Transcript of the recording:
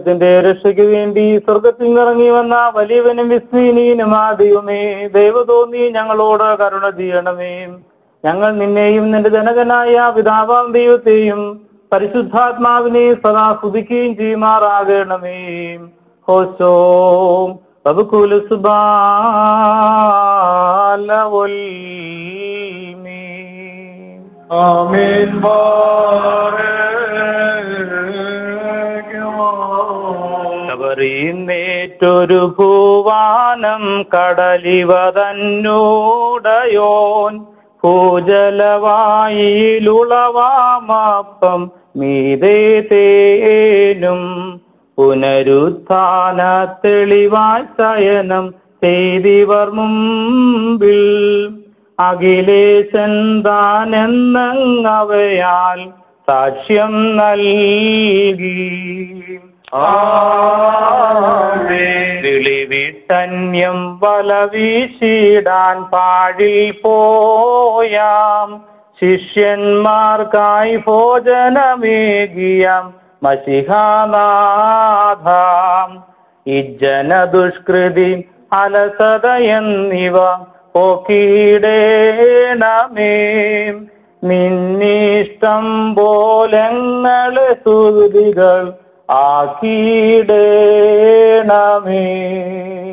ത്തിന്റെ രക്ഷയ്ക്ക് വേണ്ടി സ്വർഗത്തിൽ നിറങ്ങി വന്ന വലിയവനും വിസ്മീനീനുമാ ദൈവമേ, ദൈവ തോന്നി ഞങ്ങളോട് കരുണ ചെയ്യണമേ. ഞങ്ങൾ നിന്നെയും നിന്റെ ജനകനായ പിതാവാം ദൈവത്തെയും പരിശുദ്ധാത്മാവിനെ സദാ സ്തുതിക്കുകയും ചെയ്യുമാറാകണമേ. ഹോശോ ആമേൻ. ൊരു ഭൂവാനം കടലിവതന്നോടയോൻ ഭൂജലവായിലുളവാമപ്പം മീതേ തേനും പുനരുത്ഥാന തെളിവായി ശയനം ചെയ്തിവർ മുമ്പിൽ അഖിലേശൻ താനെന്നവയാൽ സാക്ഷ്യം നൽകി. വിളിവിട്ടന്യം വല വീശിടാൻ പാഴിൽ പോയാം ശിഷ്യന്മാർക്കായി ഭോജനമേകിയാം മശിഹാനാഥാം. ഇജ്ജന ദുഷ്കൃതി അലസത എന്നിവ പോക്കിയിടേണമേ. നിന്നിഷ്ടം പോലെങ്ങളെ സ്തുതികൾ ആക്കിയിടേണമേ.